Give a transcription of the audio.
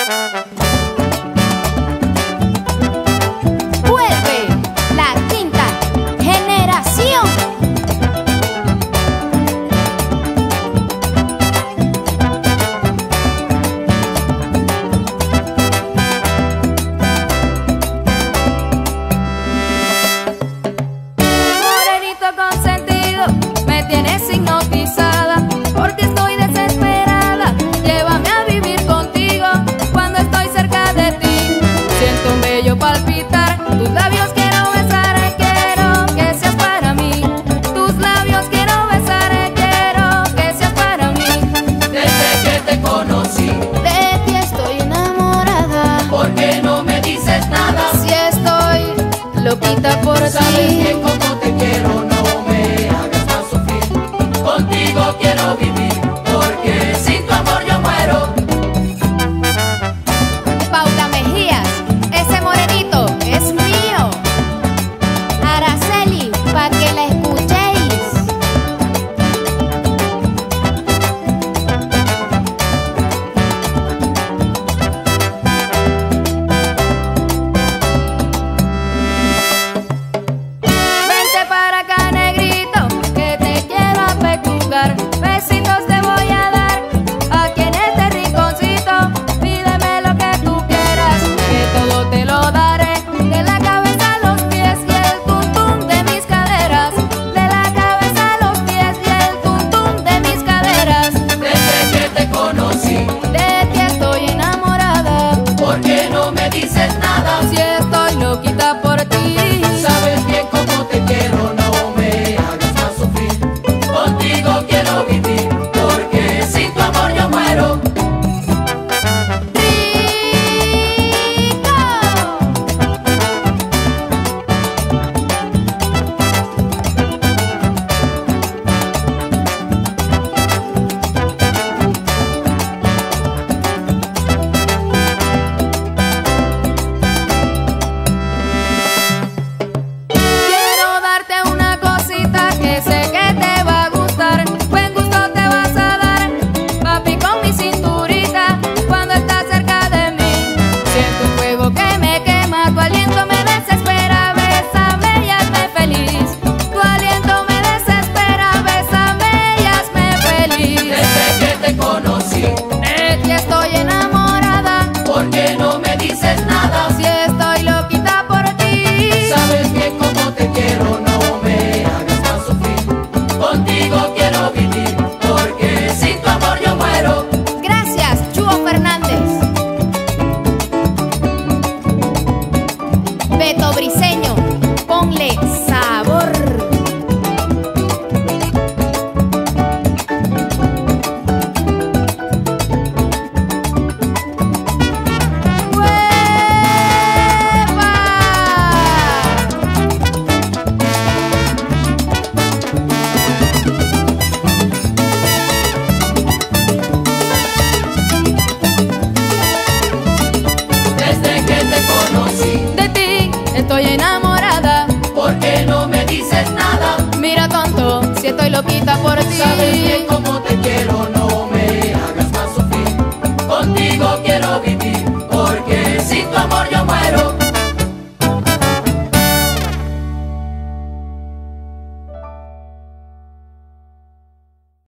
Vuelve la quinta generación. Morenito consentido, me tienes hipnotizada, porque estoy desesperada. Llévame a vivir contigo cuando estoy cerca de ti. Siento un bello palpitar, tus labios quiero besar, quiero que seas para mí. Tus labios quiero besar, quiero que seas para mí. Desde que te conocí, De ti estoy enamorada, ¿por qué no me dices nada? si estoy loquita por Sabes ti. bien cómo te quiero, no me hagas más sufrir. Contigo quiero vivir, porque sin tu amor yo muero. Paula Mejías, ese morenito es mío. Araceli, pa' que la escuchéis. Vente para acá, negrito, que te quiero apechugar. Besitos te voy a dar aquí en este rinconcito. Pídeme lo que tú quieras, que todo te lo daré. De la cabeza a los pies y el tum de mis caderas. De la cabeza a los pies y el tum de mis caderas. Desde que te conocí, De ti estoy enamorada, ¿por qué no me dices nada? si estoy loquita por ti. Sabes bien cómo te quiero, no me hagas más sufrir. Contigo quiero vivir, porque sin tu amor yo muero. Quiero darte una cosita que sé que te va a gustar. Buen gusto te vas a dar, papi, con mi cinturita. Cuando estás cerca de mí, siento un fuego que me quema. Tu aliento me desespera, bésame y hazme feliz. Tu aliento me desespera, bésame y hazme feliz. Desde que te conocí, De ti estoy enamorada, ¿por qué no me dices nada? si estoy loquita por ti. Sabes bien cómo te quiero, no me hagas más sufrir. Contigo quiero vivir, porque sin tu amor yo muero. Gracias, Chuo Fernández. Beto Briseño, ponle sabor. ¡Uepa! Desde que te conocí, De ti estoy enamorada. ¿por qué no me dices nada? Mira tonto, si estoy loquita por ti. Sabes bien cómo